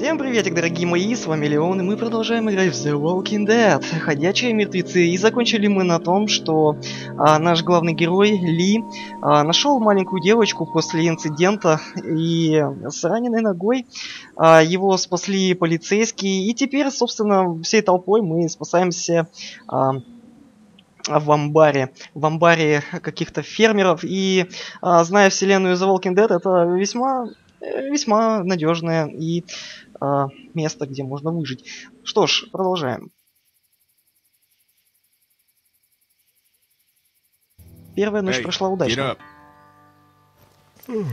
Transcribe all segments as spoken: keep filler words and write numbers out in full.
Всем приветик, дорогие мои, с вами Леон, и мы продолжаем играть в The Walking Dead, ходячие мертвецы, и закончили мы на том, что а, наш главный герой Ли а, нашел маленькую девочку после инцидента, и с раненой ногой а, его спасли полицейские, и теперь, собственно, всей толпой мы спасаемся а, в амбаре, в амбаре каких-то фермеров, и а, зная вселенную The Walking Dead, это весьма весьма надежное и а, место, где можно выжить. Что ж, продолжаем. Первая ночь Hey, прошла get удачно. up.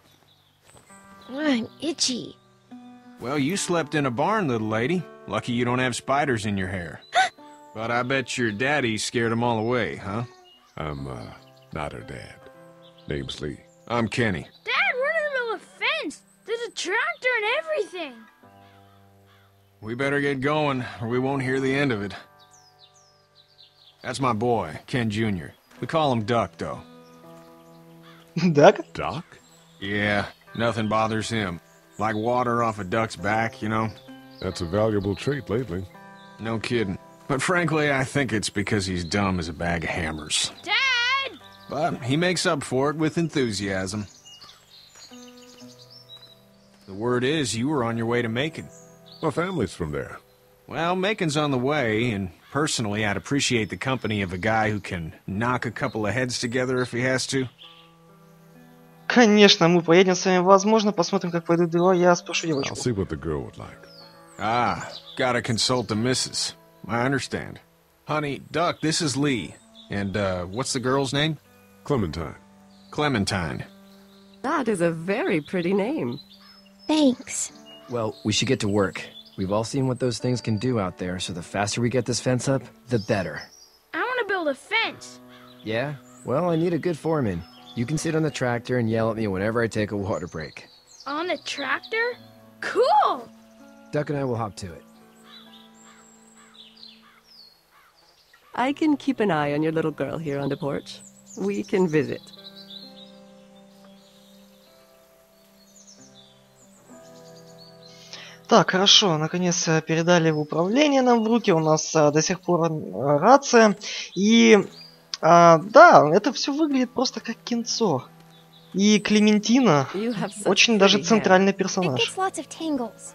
I'm itchy. Well, you slept in a barn, little lady. Lucky you don't have spiders in your hair. But I bet your daddy scared them all away, huh? I'm, uh, not her dad. Name's Lee. I'm Kenny. Dad, we're in the middle of a fence. There's a tractor and everything. We better get going, or we won't hear the end of it. That's my boy, Ken Junior We call him Duck, though. Duck? Doc? Yeah, nothing bothers him. Like water off a duck's back, you know? That's a valuable trait lately. No kidding. But frankly, I think it's because he's dumb as a bag of hammers. Dad! But he makes up for it with enthusiasm. The word is you were on your way to Macon. My family's from there. Well, Macon's on the way, and personally, I'd appreciate the company of a guy who can knock a couple of heads together if he has to. Конечно, мы поедем с вами. Возможно, посмотрим, как пойдут дела. Я спрошу I'll девочку. see what the girl would like. Ah, gotta consult the missus. I understand. Honey, Duck, this is Lee. And, uh, what's the girl's name? Clementine. Clementine. That is a very pretty name. Thanks. Well, we should get to work. We've all seen what those things can do out there, so the faster we get this fence up, the better. I want to build a fence. Yeah? Well, I need a good foreman. You can sit on the tractor and yell at me whenever I take a water break. On a tractor? Cool! Duck and I will hop to it. I can keep an eye on your little girl here on the porch. We can visit. Так, хорошо, наконец э, передали в управление нам в руки. У нас а, до сих пор а, рация. И а, да, это все выглядит просто как кинцо. И Клементина You have such очень даже pretty hair. центральный It персонаж. gets lots of tangles.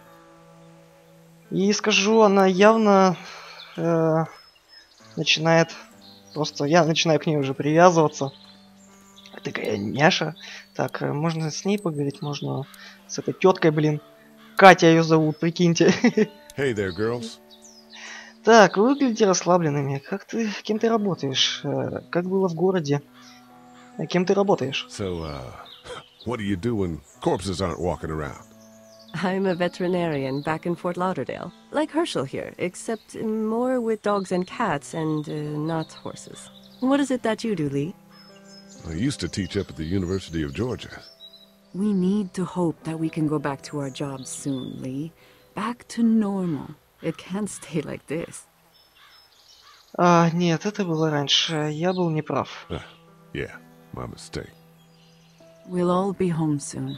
И скажу, она явно э, начинает просто... Я начинаю к ней уже привязываться. Такая няша. Так, э, можно с ней поговорить, можно с этой теткой, блин. Катя ее зовут, прикиньте. Hey there, girls. Так, вы выглядите расслабленными. Как ты, кем ты работаешь? Э, Как было в городе? А кем ты работаешь? So, uh, what do you do when corpses aren't walking around? I'm a veterinarian back in Fort Lauderdale. Like Herschel here, except more with dogs and cats and uh, not horses. What is it that you do, Lee? I used to teach up at the University of Georgia. We need to hope that we can go back to our jobs soon, Lee. Back to normal. It can't stay like this. А, нет, это было раньше. Я был неправ. Ah, yeah, my mistake. We'll all be home soon.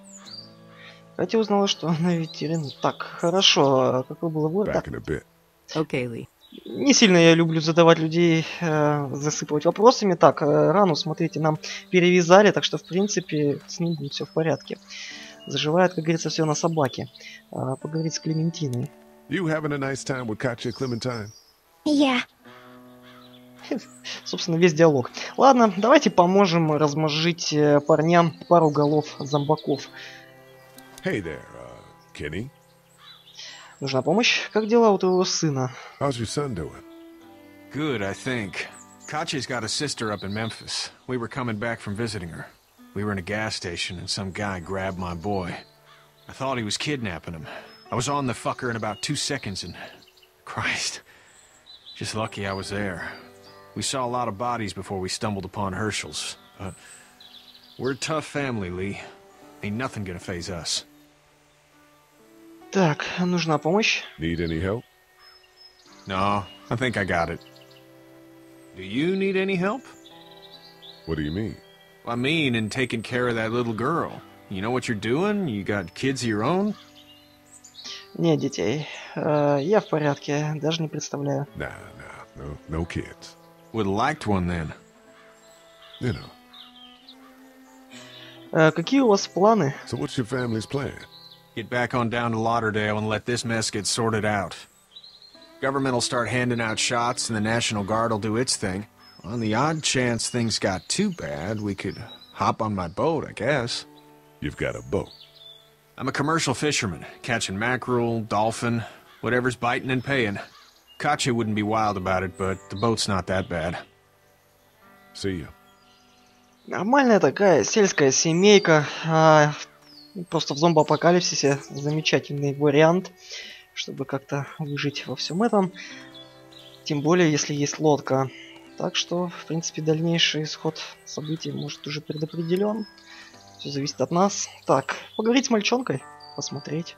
Катя узнала, что она ветеринар. Так, хорошо. А какой был выбор? Back Так, in a bit. Okay, Lee. не сильно я люблю задавать людей, э, засыпать вопросами. Так, э, рану, смотрите, нам перевязали, так что, в принципе, с ним будет все в порядке. Заживает, как говорится, все на собаке. А, поговорить с Клементиной. You having a nice time with Katya, Clementine? Yeah. Собственно, весь диалог. Ладно, давайте поможем размозжить э, парням пару голов зомбаков. Hey there, uh, Kenny. Нужна помощь? Как дела у твоего сына? How's your son doing? Good, I think. Katya's got a sister up in Memphis. We were coming back from visiting her. We were in a gas station and some guy grabbed my boy. I thought he was kidnapping him. I was on the fucker in about two seconds and... Christ. Just lucky I was there. We saw a lot of bodies before we stumbled upon Herschel's. But we're a tough family, Lee. Ain't nothing gonna faze us. Так, нужна помощь? Need any help? No, I think I got it. Do you need any help? What do you mean? I mean, in taking care of that little girl. You know what you're doing? You got kids of your own? Нет детей. Э, я в порядке, даже не представляю. Nah, nah, no, no kids. Would have liked one then. You know. Э, какие у вас планы? So what's your family's plan? Get back on down to Lauderdale and let this mess get sorted out. Government will start handing out shots and the National Guard will do its thing. On the odd chance things got too bad, we could hop on my boat, I guess. You've got a boat. I'm a commercial fisherman, catching mackerel, dolphin, whatever's biting and paying. Katya wouldn't be wild about it, but the boat's not that bad. See ya. Нормальная такая сельская семейка. А, просто в зомбоапокалипсисе замечательный вариант, чтобы как-то выжить во всем этом. Тем более, если есть лодка. Так что, в принципе, дальнейший исход событий может уже предопределен. Все зависит от нас. Так, поговорить с мальчонкой, посмотреть.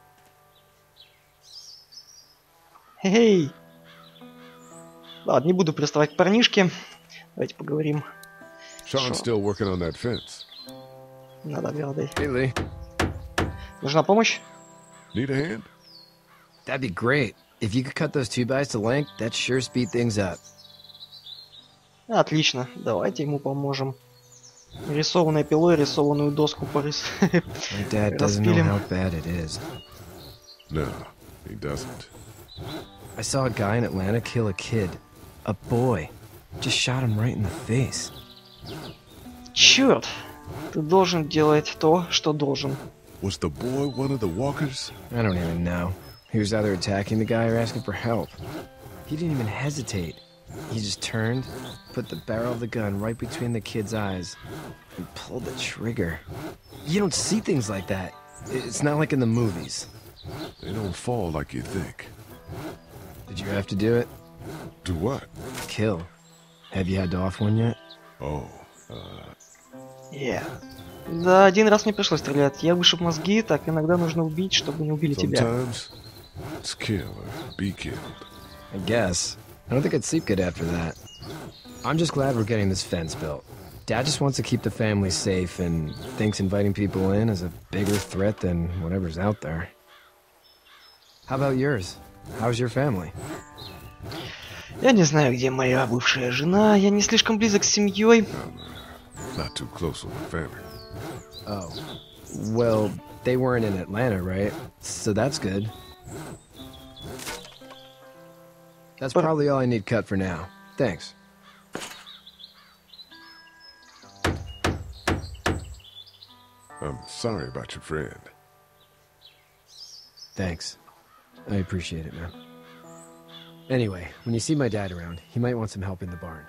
Эй! Ладно, не буду приставать к парнишке. Давайте поговорим. Sean's still working on that fence. Над оградой. Hey, Lee. Нужна помощь? Need a hand? That'd be great. If you could cut those two bys to length, that'd sure speed things up. Отлично, давайте ему поможем. Рисованной пилой рисованную доску порис... My dad doesn't know how bad it is. No, he doesn't. I saw a guy in Atlanta kill a kid. A boy. Just shot him right in the face. Черт! Ты должен делать то, что должен. Was the boy one of the walkers? I don't even know. He was either attacking the guy or asking for help. He didn't even hesitate. He just turned, put the barrel of the gun right between the kid's eyes, and pulled the trigger. You don't see things like that. It's not like in the movies. They don't fall like you think. Did you have to do it? Do what? Kill. Have you had to off one yet? Oh, Yeah. Да, один раз мне пришлось стрелять. Я вышиб мозги, так иногда нужно убить, чтобы не убили тебя. sometimes it's kill or be killed. I guess. I don't think I'd sleep good after that. I'm just glad we're getting this fence built. Dad just wants to keep the family safe and thinks inviting people in is a bigger threat than whatever's out there. How about yours? How's your family? Я не знаю, где моя бывшая жена. Я не слишком близок с семьей. Not too close with the family. Oh. Well, they weren't in Atlanta, right? So that's good. That's But- probably all I need cut for now. Thanks. I'm sorry about your friend. Thanks. I appreciate it, man. Anyway, when you see my dad around, he might want some help in the barn.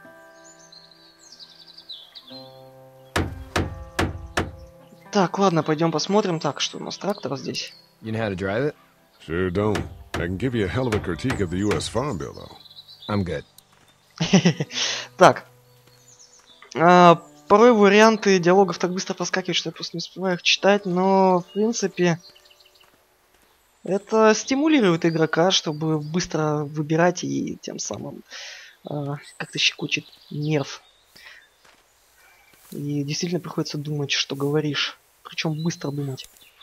Так, ладно, пойдем посмотрим. Так, что у нас трактор здесь? You know how to drive it? Sure don't. I can give you a hell of a critique of the U S Farm Bill, though. I'm good. Так. А, порой варианты диалогов так быстро проскакивают, что я просто не успеваю их читать, но, в принципе, это стимулирует игрока, чтобы быстро выбирать и тем самым а, как-то щекочет нерв. И действительно приходится думать, что говоришь. Причем быстро думать.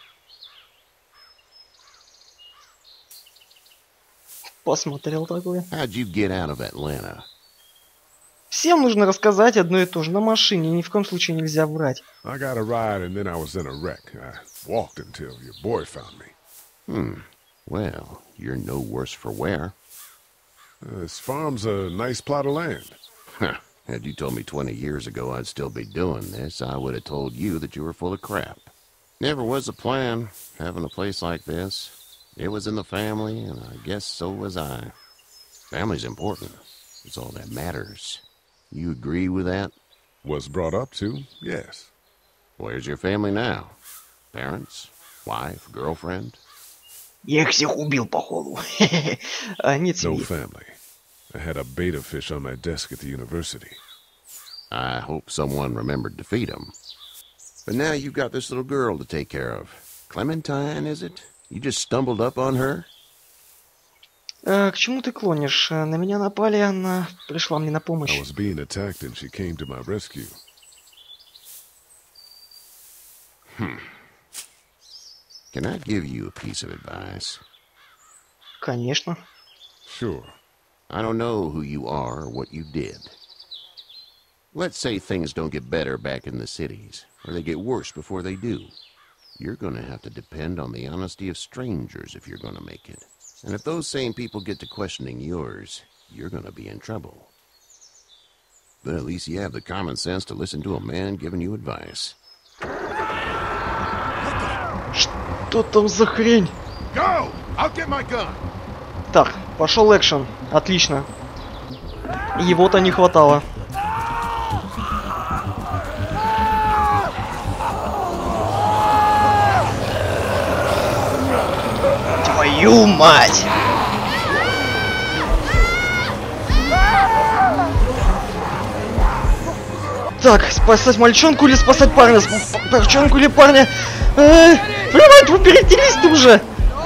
Посмотрел такое. How'd you get out of Atlanta? Всем нужно рассказать одно и то же на машине, ни в коем случае нельзя врать. I got a ride and then I was in a wreck. I walked until your boy found me. Hmm. Well, you're no worse for wear. Uh, this farm's a nice plot of land. Huh. Had you told me twenty years ago I'd still be doing this, I would have told you that you were full of crap. Never was a plan, having a place like this. It was in the family, and I guess so was I. Family's important. It's all that matters. You agree with that? Was brought up to, yes. Where's your family now? Parents? Wife? Girlfriend? Я их всех убил, походу. А, нет No семьи. family. I had a beta fish on my desk at the university. I hope someone remembered to feed him. But now you've got this little girl to take care of. Clementine, is it? You just stumbled up on her? А, к чему ты клонишь? А, На меня напали, она пришла мне на I помощь. was being attacked and she came to my rescue. Can I give you a piece of advice? Конечно. Sure. I don't know who you are or what you did. Let's say things don't get better back in the cities, or they get worse before they do. You're gonna have to depend on the honesty of strangers if you're gonna make it. And if those same people get to questioning yours, you're gonna be in trouble. But at least you have the common sense to listen to a man giving you advice. Что там за хрень? Go! I'll get my gun. Так, пошел экшен. Отлично. Его-то не хватало. Твою мать! Так, спасать мальчонку или спасать парня? Сп мальчонку или парня? Э, Блин, вы перетерись-то уже!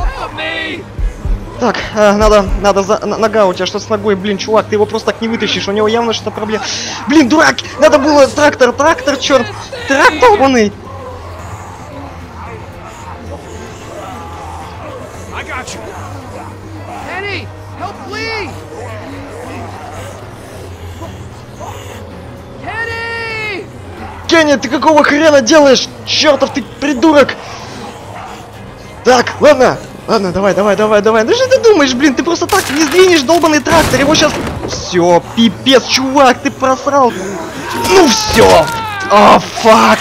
Так, э, надо, надо за... Нога, у тебя что с ногой? Блин, чувак, ты его просто так не вытащишь, у него явно что-то проблема. Блин, дурак! Надо было трактор, трактор, черт! Трактор долбаный! Кенни, ты какого хрена делаешь? Чертов ты придурок! Так, ладно, ладно, давай, давай, давай, давай. Ну что ты думаешь, блин, ты просто так не сдвинешь долбаный трактор, его сейчас... Все, пипец, чувак, ты просрал. Ну все! О, фак!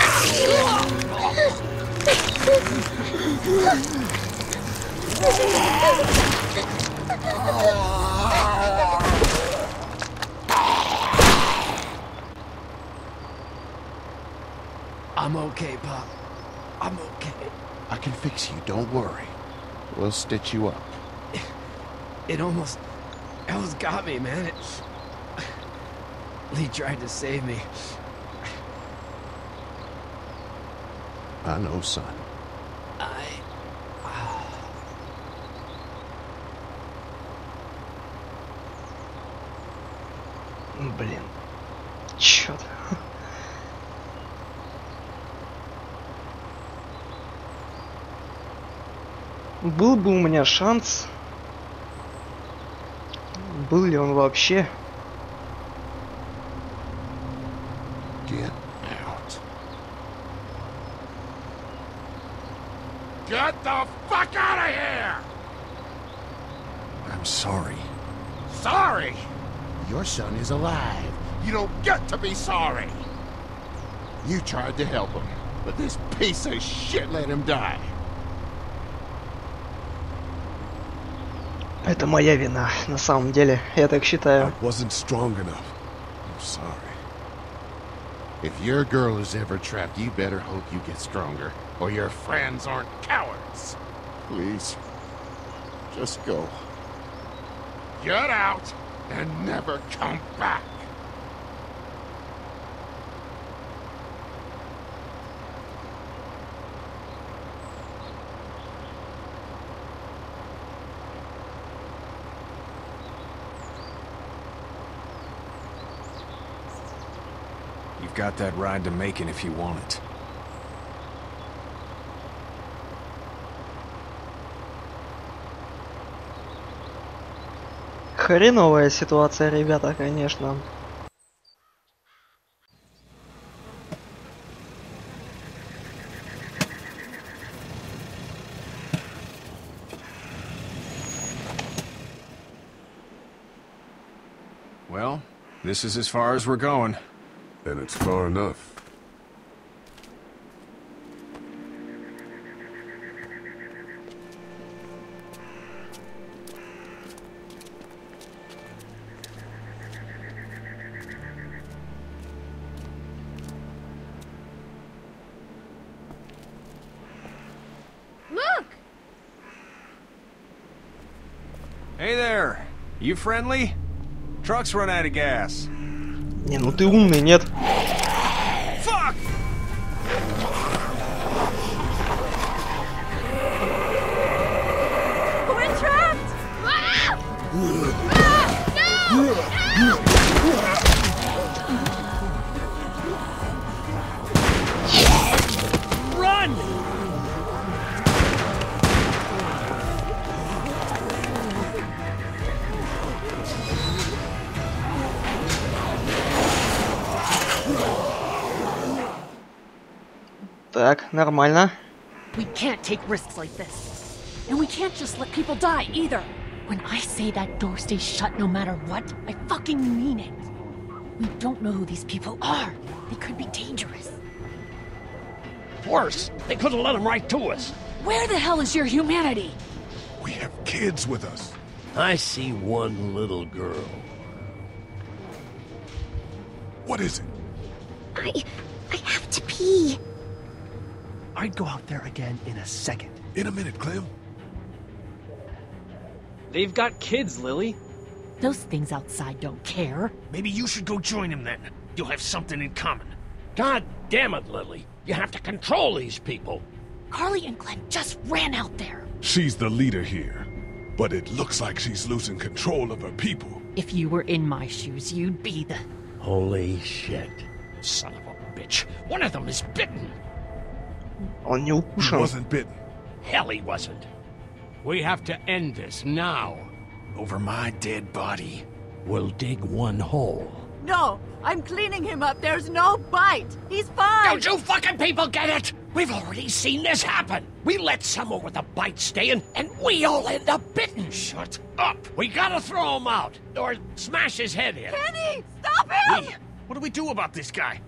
I'm okay, Pop. I'm okay. I can fix you, don't worry. We'll stitch you up. It almost... It almost got me, man. It... Lee tried to save me. I know, son. I... Блин. Чёрт. Был бы у меня шанс. Был ли он вообще? Get out. Get the fuck out of here! I'm sorry. Sorry? Your son is alive. You don't get to be sorry. You tried to help him, but this piece of shit let him die. Это моя вина, на самом деле, я так считаю. I wasn't strong enough. I'm sorry. If your girl is ever trapped, you better hope you get stronger, or your friends aren't cowards. Please, just go. Get out and never come back. You've got that ride to Macon if you want it. Хреновая ситуация, ребята, конечно. Well, this is as far as we're going. Then it's far enough. Look! Hey there! You friendly? Truck's run out of gas. Не, ну ты умный, нет? Fuck! We're trapped! Ah! Ah! No! Run! Так, нормально. We can't take risks like this. And we can't just let people die either. When I say that door stays shut no matter what, I fucking mean it. We don't know who these people are. They could be dangerous. Worse, they could have let them right to us. Where the hell is your humanity? We have kids with us. I see one little girl. What is it? I... I have to pee. I'd go out there again in a second. In a minute, Clem. They've got kids, Lily. Those things outside don't care. Maybe you should go join them then. You'll have something in common. God damn it, Lily. You have to control these people. Carly and Glenn just ran out there. She's the leader here. But it looks like she's losing control of her people. If you were in my shoes, you'd be the... Holy shit. Son of a bitch. One of them is bitten. Он не укушен. He wasn't bitten. Hell, he wasn't. We have to end this now. Over my dead body. We'll dig one hole. No! I'm cleaning him up. There's no bite. He's fine. Don't you fucking people get it? We've already seen this happen. We let someone with a bite stay in, and we all end up bitten. Shut up. We gotta throw him out, or smash his head in. Kenny! Stop him! Hey, what do we do about this guy?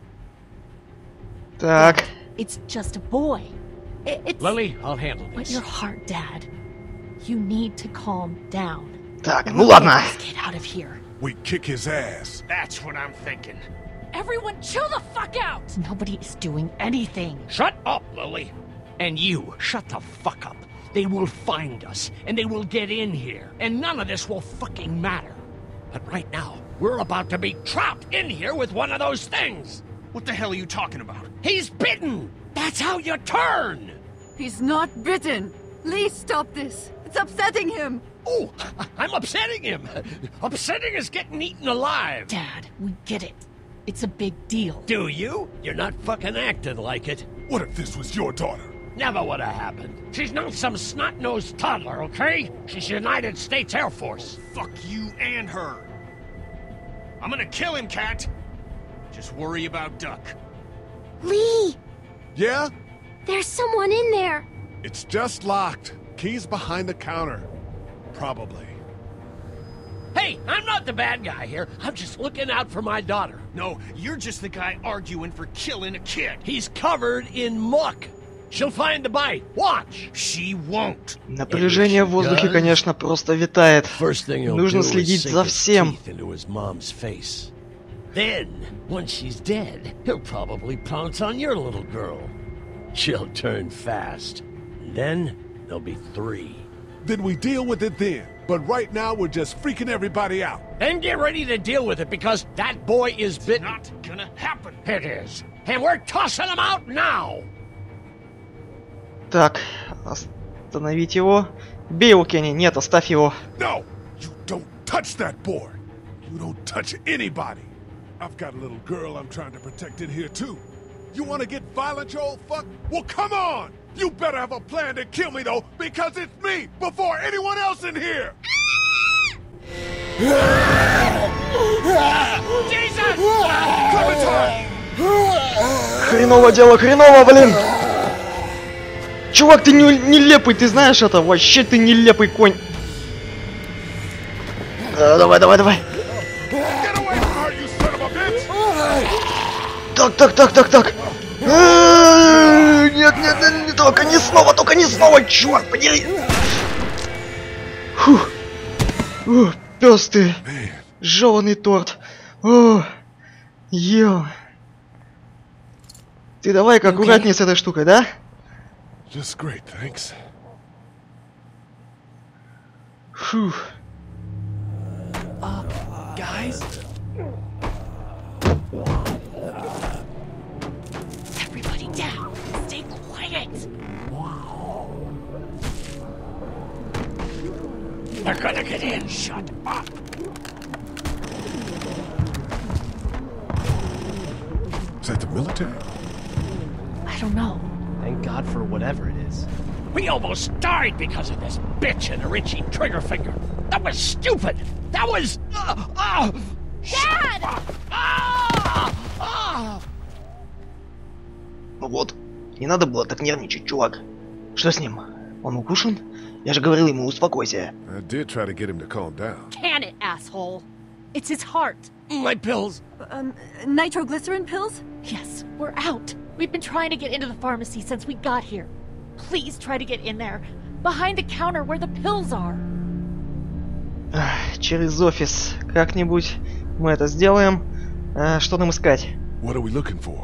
Так. It's just a boy. It, it's... Lily, I'll handle this. But your heart, Dad. You need to calm down. Так, ну ладно. Let's get out of here. We kick his ass. That's what I'm thinking. Everyone chill the fuck out! Nobody is doing anything. Shut up, Lily. And you, shut the fuck up. They will find us, and they will get in here, and none of this will fucking matter. But right now, we're about to be trapped in here with one of those things. What the hell are you talking about? He's bitten! That's how you turn! He's not bitten. Lee, stop this. It's upsetting him. Oh, I'm upsetting him. Upsetting is getting eaten alive. Dad, we get it. It's a big deal. Do you? You're not fucking acting like it. What if this was your daughter? Never would have happened. She's not some snot-nosed toddler, okay? She's United States Air Force. Fuck you and her. I'm gonna kill him, Cat. Just worry about Duck. Lee! Yeah? There's someone in there. It's just locked. Key's behind the counter. Probably. Hey, I'm not the bad guy here. I'm just looking out for my daughter. No, you're just the guy arguing for killing a kid. He's covered in muck. She'll find the bite. Watch. She won't. Напряжение в воздухе, конечно, просто витает. Нужно следить за всем. Then, once she's dead, he'll probably pounce on your little girl. She'll turn fast. Then, there'll be three. Then we deal with it then. But right now, we're just freaking everybody out. Then get ready to deal with it, because that boy is bitten. Not gonna happen. It is. And we're tossing him out now. Так, остановить его. Бей его, Кенни. Нет, оставь его. No, you don't touch that boy. You don't touch anybody. I've got a little girl I'm trying to protect in here too. You want to get violent, you old fuck? Well, come on! You better have a plan to kill me though, because it's me before anyone else in here. Jesus! Хреново дело, хреново, блин! Чувак, ты не, нелепый, ты знаешь это? Вообще ты нелепый конь. А, давай, давай, давай. Так, так, так, так, так. Нет, нет, нет, не только не снова, только не снова, черт подери. Фух. О, пёс ты. Жёваный торт. О, ё. Ты давай-ка аккуратнее с этой штукой, да? Just great, thanks. Фух. Uh, guys? Everybody down. Stay quiet. They're gonna get in. Shut up. Is that the military? I don't know. Thank God for whatever it is. We almost died because of this bitch and her itchy trigger finger. That was stupid. That was... Uh, uh, Dad! Ah! Ah! Вот. Не надо было так нервничать, чувак. Что с ним? Он укушен? Я же говорил ему, успокойся. I did try to get him to calm down. Can it, asshole? It's his heart. My pills. Um, nitroglycerin pills? Yes, we're out. We've been trying to get into the pharmacy since we got here. Please try to get in there. Behind the counter where the pills are. Ах, через офис. Как-нибудь мы это сделаем. А, что нам искать? What are we looking for?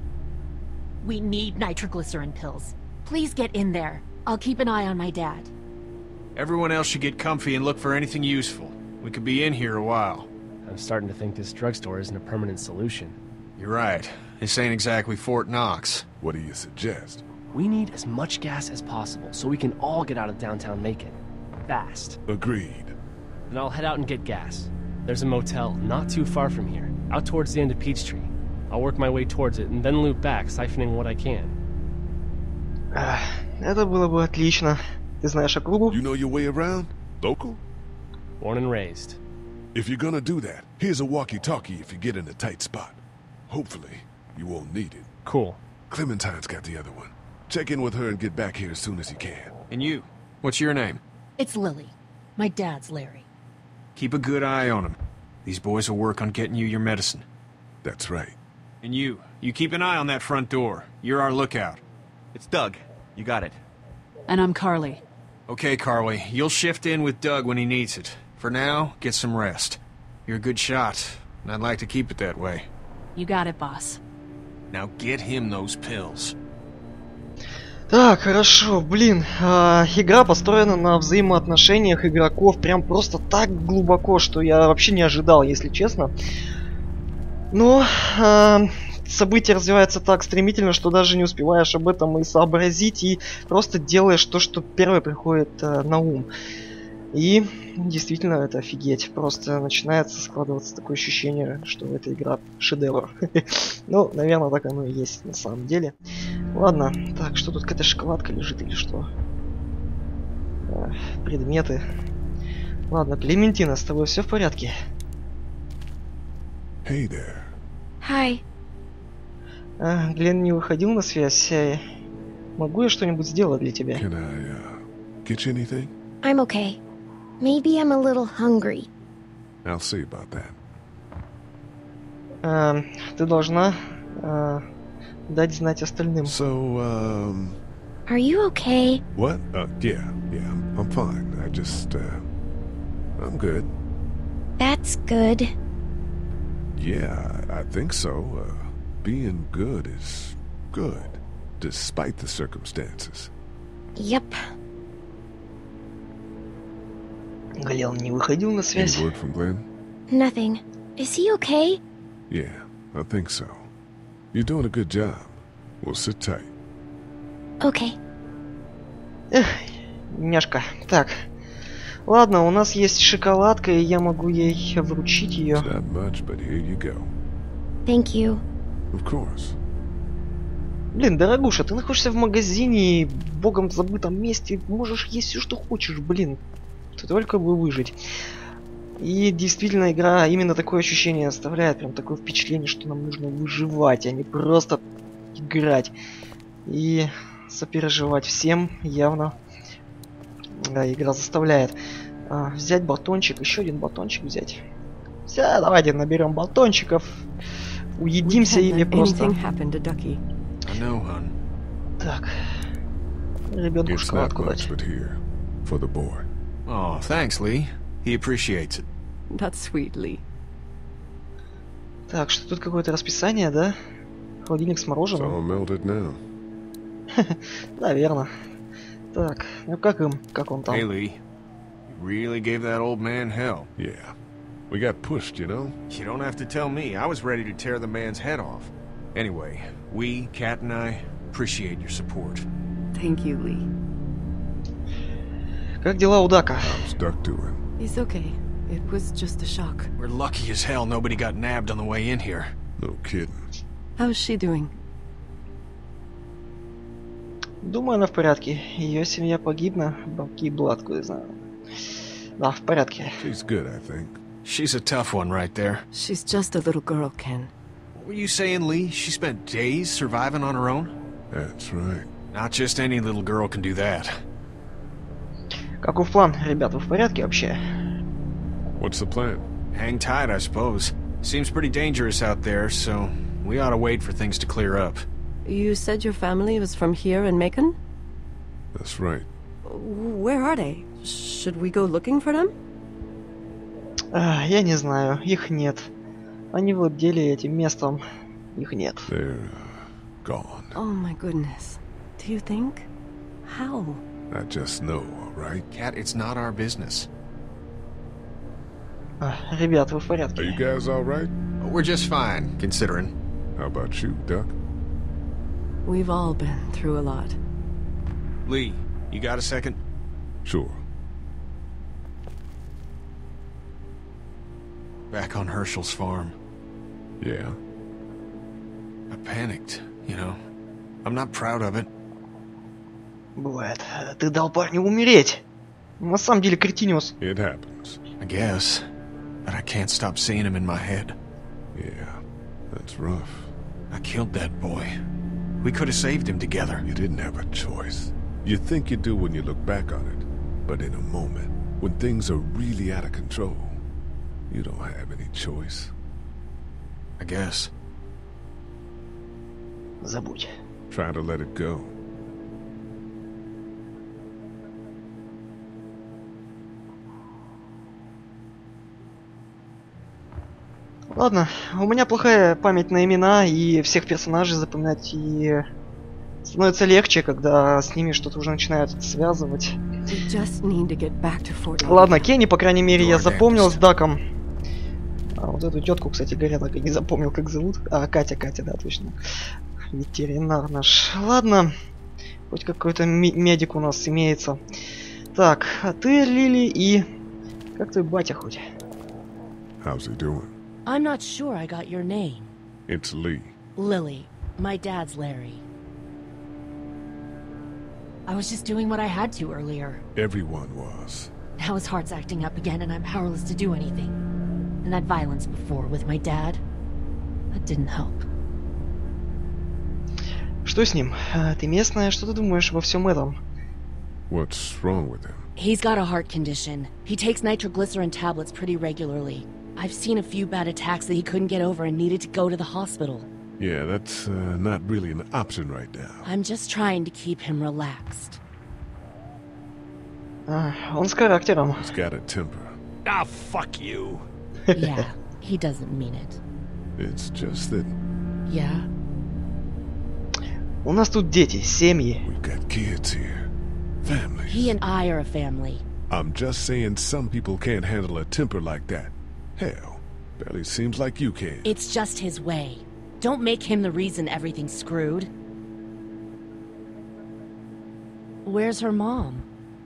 We need nitroglycerin pills. Please get in there. I'll keep an eye on my dad. Everyone else should get comfy and look for anything useful. We could be in here a while. I'm starting to think this drugstore isn't a permanent solution. You're right. This ain't exactly Fort Knox. What do you suggest? We need as much gas as possible so we can all get out of downtown Macon. Fast. Agreed. Then I'll head out and get gas. There's a motel not too far from here, out towards the end of Peachtree. I'll work my way towards it and then loop back, siphoning what I can. Ах, это было бы отлично. Ты знаешь округу? You know your way around? Local? Born and raised. If you're gonna do that, here's a walkie-talkie if you get in a tight spot. Hopefully, you won't need it. Cool. Clementine's got the other one. Check in with her and get back here as soon as you can. And you? What's your name? It's Lily. My dad's Larry. Keep a good eye on him. These boys will work on getting you your medicine. That's right. And you, you keep an eye on that front door. You're our lookout. It's Doug. You got it. And I'm Carly. Okay, Carly. You'll shift in with Doug when he needs it. For now, get some rest. You're a good shot, and I'd like to keep it that way. You got it, boss. Now get him those pills. Так, хорошо, блин, а, игра построена на взаимоотношениях игроков прям просто так глубоко, что я вообще не ожидал, если честно. Но а, события развиваются так стремительно, что даже не успеваешь об этом и сообразить, и просто делаешь то, что первое приходит а, на ум. И действительно это офигеть. Просто начинается складываться такое ощущение, что эта игра шедевр. Ну, наверное, так оно и есть на самом деле. Ладно, так, что тут, какая-то шоколадка лежит или что? А, предметы. Ладно, Клементина, с тобой все в порядке? Hey there. Hi. А, Глен не выходил на связь. А, могу я что-нибудь сделать для тебя? Can I, uh, get you anything? I'm okay. Maybe I'm a little hungry. I'll see about that. А, ты должна а, дать знать остальным. So, um... Are you okay? What? Uh, yeah, yeah, I'm, I'm fine. I just, uh... I'm good. That's good. Yeah, I think so. Uh, being good is good, despite the circumstances. Yep. Глен не выходил на связь? Any word from Glenn? Nothing. Is he okay? Yeah, I think so. You're doing a good job. We'll sit tight. Okay. Эх, няшка. Так. Ладно, у нас есть шоколадка, и я могу ей вручить ее. Not much, but here you go. Thank you. Of course. Блин, дорогуша, ты находишься в магазине, и в богом забытом месте, можешь есть все, что хочешь, блин. Ты только бы выжить. И действительно, игра именно такое ощущение оставляет, прям такое впечатление, что нам нужно выживать, а не просто играть. И сопереживать всем явно, да, игра заставляет. А, взять батончик, еще один батончик взять. Все, давайте наберем батончиков, уедимся или просто... Так, ребенку шоколадку дать. Oh, thanks, Lee. He appreciates it. That's sweet, Lee. Так, что тут какое-то расписание, да? Холодильник с мороженым. It's all melted now. Наверное. Так, ну как им, как он там? Hey, Lee. You really gave that old man hell. Yeah. We got pushed, you know? You don't have to tell me. I was ready to tear the man's head off. Anyway, we, Kat and I, appreciate your support. Thank you, Lee. Как дела у Дака? How's Duck doing? He's okay. It was just a shock. We're lucky as hell nobody got nabbed on the way in here. No kidding. How's she doing? Думаю, она в порядке. Ее семья погибла, погибла, откуда я знаю. Да, в порядке. She's good, I think. She's a tough one right there. She's just a little girl, Ken. What were you saying, Lee? She spent days surviving on her own? That's right. Not just any little girl can do that. Каков план, ребята, вы в порядке вообще? What's the plan? Hang tight, I suppose. Seems pretty dangerous out there, so we ought to wait for things to clear up. You said your family was from here in Macon? That's right. Where are they? Should we go looking for them? А, я не знаю, их нет. Они владели этим местом. Их нет. They're uh, gone. Oh my goodness. Do you think? How? I just know, alright? Cat, it's not our business. А, ребят, вы в порядке? Are you guys alright? We're just fine, considering. How about you, Duck? We've all been through a lot. Lee, you got a second? Sure. Back on Herschel's farm. Yeah. I panicked, you know. I'm not proud of it. Бывает. Ты дал парню умереть. На самом деле кретинёс. It happens. I guess. But I can't stop seeing him in my head. Yeah, that's rough. I killed that boy. We could have saved him together. You didn't have a choice. You think you do when you look back on it. But in a moment, when things are really out of control, you don't have any choice. I guess. Забудь. Try to let it go. Ладно, у меня плохая память на имена, и всех персонажей запоминать, и становится легче, когда с ними что-то уже начинают связывать. Ладно, Кенни, по крайней мере, я запомнил с Даком. А вот эту тетку, кстати говоря, так и не запомнил, как зовут. А, Катя, Катя, да, точно. Ветеринар наш. Ладно, хоть какой-то медик у нас имеется. Так, а ты, Лили, и... Как твой батя хоть? How's he doing? I'm not sure I got your name. It's Lee. Lily. My dad's Larry. I was just doing what I had to earlier. Everyone was. Now his heart's acting up again and I'm powerless to do anything. And that violence before with my dad, that didn't help. Что с ним? Ты местная, что ты думаешь обо всем этом? What's wrong with him? He's got a heart condition. He takes nitroglycerin tablets pretty regularly. I've seen a few bad attacks that he couldn't get over and needed to go to the hospital. Yeah, that's uh, not really an option right now. I'm just trying to keep him relaxed. А, он с характером. He's got a temper. Ah, fuck you. Yeah, he doesn't mean it. It's just that... Yeah? У нас тут дети, семьи. We've got kids here. Families. He and I are a family. I'm just saying some people can't handle a temper like that. Hell, barely seems like you can. It's just his way. Don't make him the reason everything's screwed. Where's her mom?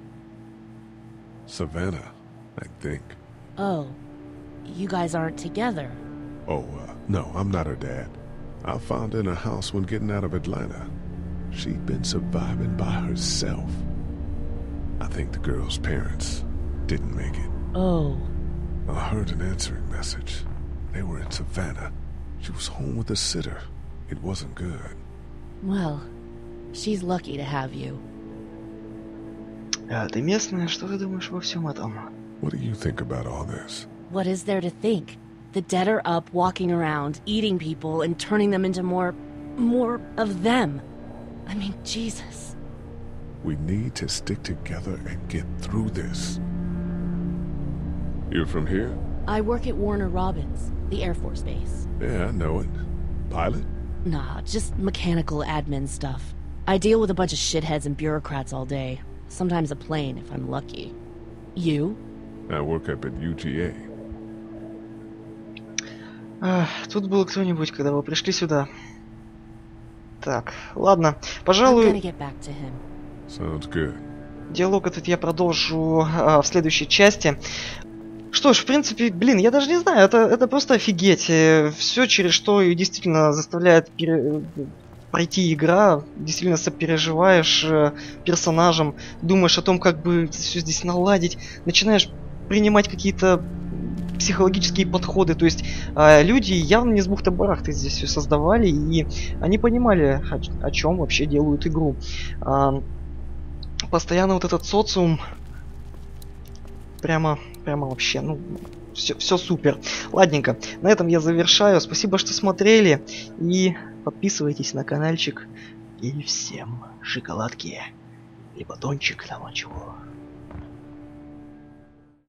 Savannah, I think. Oh, you guys aren't together. Oh, uh, no, I'm not her dad. I found her in a house when getting out of Atlanta. She'd been surviving by herself. I think the girl's parents didn't make it. Oh. I heard an answering message. They were in Savannah. She was home with a sitter. It wasn't good. Well, she's lucky to have you. А ты местная, что ты думаешь обо всем этом? What do you think about all this? What is there to think? The dead are up, walking around, eating people, and turning them into more... more of them. I mean, Jesus. We need to stick together and get through this. You're from here? I work at Warner Robins, the Air Force Base. Yeah, I know it. Pilot? Nah, just mechanical admin stuff. I deal with a bunch of shitheads and bureaucrats all day. Sometimes a plane, if I'm lucky. You? I work up at U G A. А, тут был кто-нибудь, когда вы пришли сюда. Так, ладно. Пожалуй... Sounds good. Диалог этот я продолжу а, в следующей части. Что ж, в принципе, блин, я даже не знаю, это, это просто офигеть. Все, через что действительно заставляет пере... пройти игра, действительно сопереживаешь э, персонажам, думаешь о том, как бы все здесь наладить, начинаешь принимать какие-то психологические подходы. То есть э, люди явно не с бухты-барахты здесь все создавали, и они понимали, о, о чем вообще делают игру. Э, постоянно вот этот социум прямо, прямо вообще, ну, все, все супер. Ладненько, на этом я завершаю. Спасибо, что смотрели, и подписывайтесь на каналчик. И всем шоколадки и батончик, там чего.